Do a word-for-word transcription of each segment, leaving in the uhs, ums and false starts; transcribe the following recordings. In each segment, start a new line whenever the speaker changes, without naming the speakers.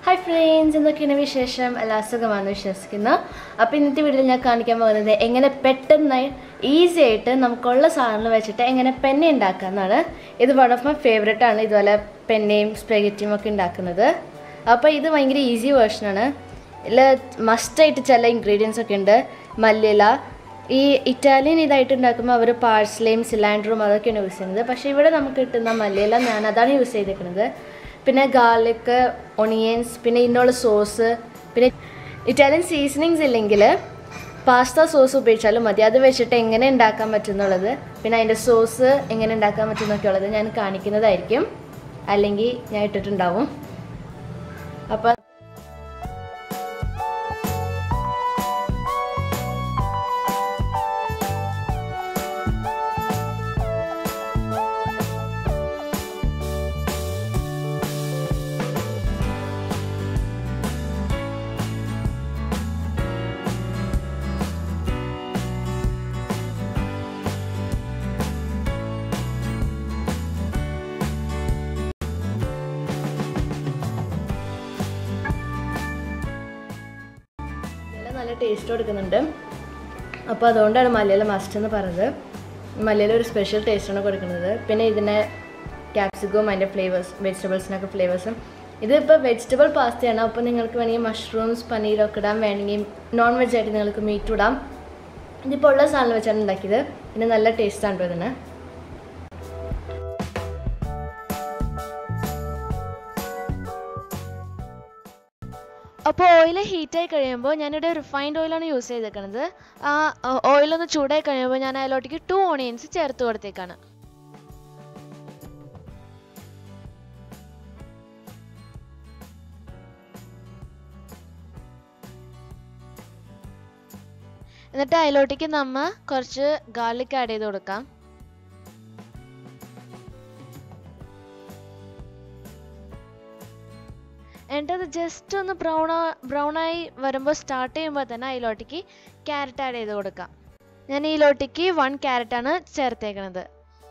Hi friends, എന്തൊക്കെയാണ് വിശേഷം? എല്ലാവരും സുഖമാണെന്ന് വിശ്വസിക്കുന്നു. അപ്പോൾ ഇന്നത്തെ വീഡിയോയിൽ ഞാൻ കാണിക്കാൻ പോകുന്നത് എങ്ങനെ പെട്ടെന്ന് ഈസി ആയിട്ട് നമുക്കുള്ള സാധനങ്ങൾ വെച്ചിട്ട് എങ്ങനെ പെന്ന ഉണ്ടാക്കാമെന്നാണ്. ഇത് വൺ ഓഫ് മൈ ഫേവറേറ്റ് ആണ്, ഇതുപോലെ പെന്നയും സ്പെഗറ്റിയും ഒക്കെ ഉണ്ടാക്കുന്നത്. അപ്പോൾ ഇത് ഭയങ്കര ഈസി വേർഷനാണ്. ഇതിൽ മസ്റ്റായിട്ട് ചില ഇൻഗ്രീഡിയൻസ് ഒക്കെ ഉണ്ട്. മല്ലിയില, ഈ ഇറ്റാലിയൻ ഇതായിട്ട് ഉണ്ടാക്കുമ്പോൾ അവർ പാഴ്സ്ലയും സിലാൻഡറും അതൊക്കെയാണ് യൂസ് ചെയ്യുന്നത്. പക്ഷേ ഇവിടെ നമുക്ക് കിട്ടുന്ന മല്ലിയില ഞാൻ അതാണ് യൂസ് ചെയ്തിരിക്കുന്നത്. പിന്നെ ഗാർലിക്, ഒണിയൻസ്, പിന്നെ ഇതിനുള്ള സോസ്, പിന്നെ ഇറ്റാലിയൻ സീസണിങ്സ് ഇല്ലെങ്കിൽ പാസ്ത സോസ് ഉപയോഗിച്ചാലും മതി. അത് വെച്ചിട്ട് എങ്ങനെ ഉണ്ടാക്കാൻ പറ്റുന്നുള്ളത്, പിന്നെ അതിൻ്റെ സോസ് എങ്ങനെ ഉണ്ടാക്കാൻ പറ്റുന്നൊക്കെ ഉള്ളത് ഞാൻ കാണിക്കുന്നതായിരിക്കും, അല്ലെങ്കിൽ ഞാൻ ഇട്ടിട്ടുണ്ടാവും. അപ്പോൾ നല്ല ടേസ്റ്റ് കൊടുക്കുന്നുണ്ട്. അപ്പോൾ അതുകൊണ്ടാണ് മല്ലിയില മസ്റ്റ് എന്ന് പറഞ്ഞത്. മല്ലിയില ഒരു സ്പെഷ്യൽ ടേസ്റ്റാണ് കൊടുക്കുന്നത്. പിന്നെ ഇതിനെ ക്യാപ്സിക്കവും അതിൻ്റെ ഫ്ലേവേഴ്സ്, വെജിറ്റബിൾസിനൊക്കെ ഫ്ലേവേഴ്സും. ഇതിപ്പോൾ വെജിറ്റബിൾ പാസ്തയാണ്. അപ്പോൾ നിങ്ങൾക്ക് വേണമെങ്കിൽ മഷ്റൂംസ്, പനീരൊക്കെ ഇടാം. വേണമെങ്കിൽ നോൺ വെജ് ആയിട്ട് നിങ്ങൾക്ക് മീറ്റ് ഇടാം. ഇതിപ്പോൾ ഉള്ള സാധനം വെച്ചാണ് ഉണ്ടാക്കിയത്. പിന്നെ നല്ല ടേസ്റ്റാണ് കേട്ടോ ഇതിന്. അപ്പോൾ ഓയിൽ ഹീറ്റായി കഴിയുമ്പോൾ ഞാനിവിടെ റിഫൈൻഡ് ഓയിലാണ് യൂസ് ചെയ്തേക്കുന്നത്. ആ ഓയിലൊന്ന് ചൂടായി കഴിയുമ്പോൾ ഞാൻ അതിലോട്ടേക്ക് ടു ഓണിയൻസ് ചേർത്ത് കൊടുത്തേക്കാണ്. എന്നിട്ട് അതിലോട്ടേക്ക് നമ്മൾ കുറച്ച് ഗാർലിക് ആഡ് ചെയ്ത് കൊടുക്കാം. എന്നിട്ട് അത് ജസ്റ്റ് ഒന്ന് ബ്രൗൺ ബ്രൗണായി വരുമ്പോൾ സ്റ്റാർട്ട് ചെയ്യുമ്പോൾ തന്നെ അതിലോട്ടേക്ക് ക്യാരറ്റ് ആഡ് ചെയ്ത് കൊടുക്കാം. ഞാൻ ഇതിലോട്ടേക്ക് വൺ ക്യാരറ്റാണ് ചേർത്തേക്കണത്.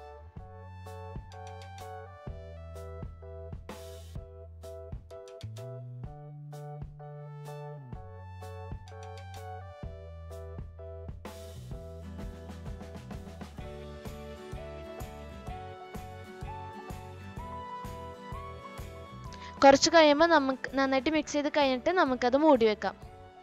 കുറച്ച് കഴിയുമ്പോൾ നമുക്ക് നന്നായിട്ട് മിക്സ് ചെയ്ത് കഴിഞ്ഞിട്ട് നമുക്കത് മൂടി വെക്കാം.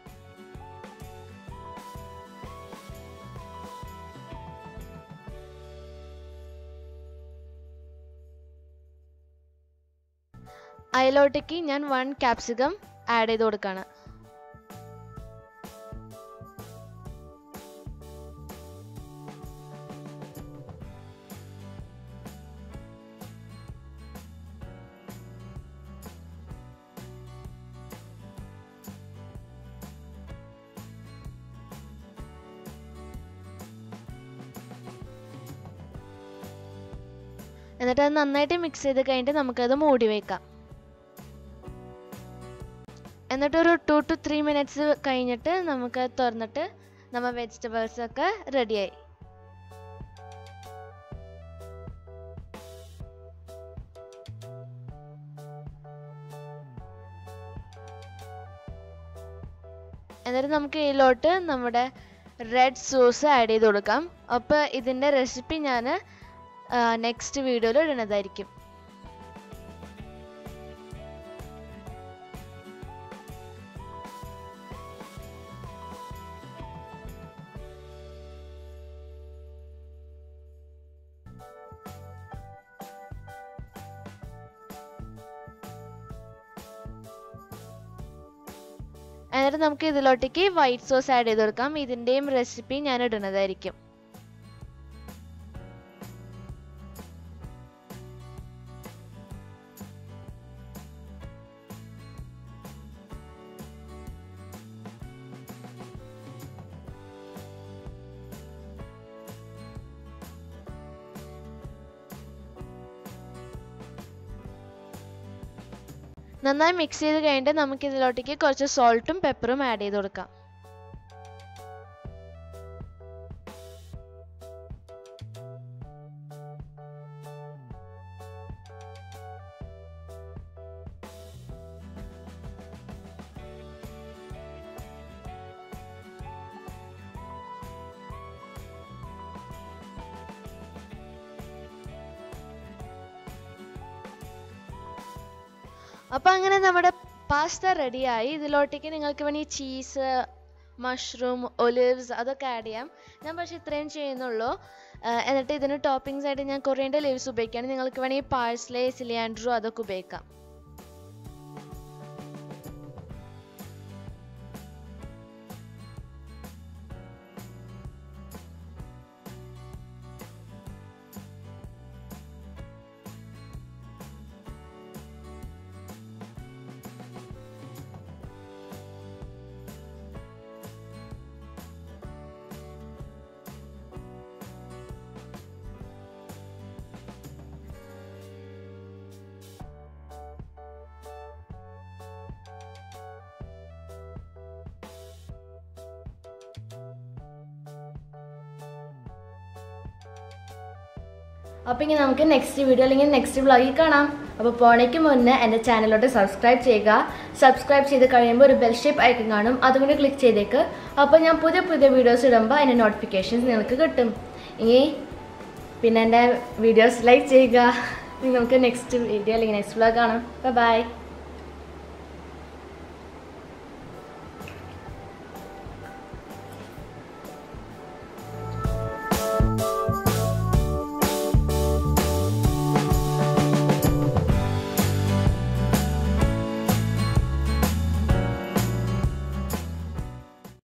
അതിലോട്ടേക്ക് ഞാൻ വൺ ക്യാപ്സിക്കം ആഡ് ചെയ്ത് കൊടുക്കുകയാണ്. എന്നിട്ട് അത് നന്നായിട്ട് മിക്സ് ചെയ്ത് കഴിഞ്ഞിട്ട് നമുക്കത് മൂടി വയ്ക്കാം. എന്നിട്ടൊരു ടു ടു ത്രീ മിനിറ്റ്സ് കഴിഞ്ഞിട്ട് നമുക്ക് തുറന്നിട്ട് നമ്മൾ വെജിറ്റബിൾസ് ഒക്കെ റെഡിയായി. എന്നിട്ട് നമുക്ക് ഇതിലോട്ട് നമ്മുടെ റെഡ് സോസ് ആഡ് ചെയ്ത് കൊടുക്കാം. അപ്പോൾ ഇതിൻ്റെ റെസിപ്പി ഞാൻ നെക്സ്റ്റ് വീഡിയോയിൽ ഇടുന്നതായിരിക്കും. എന്നിട്ട് നമുക്ക് ഇതിലോട്ടേക്ക് വൈറ്റ് സോസ് ആഡ് ചെയ്ത് കൊടുക്കാം. ഇതിൻ്റെയും റെസിപ്പി ഞാൻ ഇടുന്നതായിരിക്കും. നന്നായി മിക്സ് ചെയ്ത് കഴിഞ്ഞിട്ട് നമുക്ക് ഇതിലോട്ടേക്ക് കുറച്ച് സോൾട്ടും പെപ്പറും ആഡ് ചെയ്ത് കൊടുക്കാം. അപ്പോൾ അങ്ങനെ നമ്മുടെ പാസ്ത റെഡിയായി. ഇതിലോട്ടേക്ക് നിങ്ങൾക്ക് വേണമെങ്കിൽ ചീസ്, മഷ്റൂം, ഒലിവ്സ് അതൊക്കെ ആഡ് ചെയ്യാം. ഞാൻ പക്ഷേ ഇത്രയും ചെയ്യുന്നുള്ളൂ. എന്നിട്ട് ഇതിന് ടോപ്പിങ്സ് ആയിട്ട് ഞാൻ കൊറിയൻഡർ ലീവ്സ് ഉപയോഗിക്കുകയാണ്. നിങ്ങൾക്ക് വേണമെങ്കിൽ പാഴ്സ്ലേ, സിലിയാൻഡ്രോ അതൊക്കെ ഉപയോഗിക്കാം. അപ്പോൾ ഇങ്ങനെ നമുക്ക് നെക്സ്റ്റ് വീഡിയോ അല്ലെങ്കിൽ നെക്സ്റ്റ് വ്ളോഗിൽ കാണാം. അപ്പോൾ പോണേക്ക് മുന്നേ എൻ്റെ ചാനലിലോട്ട് സബ്സ്ക്രൈബ് ചെയ്യുക. സബ്സ്ക്രൈബ് ചെയ്ത് കഴിയുമ്പോൾ ഒരു ബെൽ ഷേപ്പ് ഐക്കൺ കാണും, അതുകൊണ്ട് ക്ലിക്ക് ചെയ്തേക്ക്. അപ്പോൾ ഞാൻ പുതിയ പുതിയ വീഡിയോസ് ഇടുമ്പോൾ അതിൻ്റെ നോട്ടിഫിക്കേഷൻസ് നിങ്ങൾക്ക് കിട്ടും. ഇനി പിന്നെ എൻ്റെ വീഡിയോസ് ലൈക്ക് ചെയ്യുക. നമുക്ക് നെക്സ്റ്റ് വീഡിയോ അല്ലെങ്കിൽ നെക്സ്റ്റ് വ്ളോഗ് കാണാം. Bye by.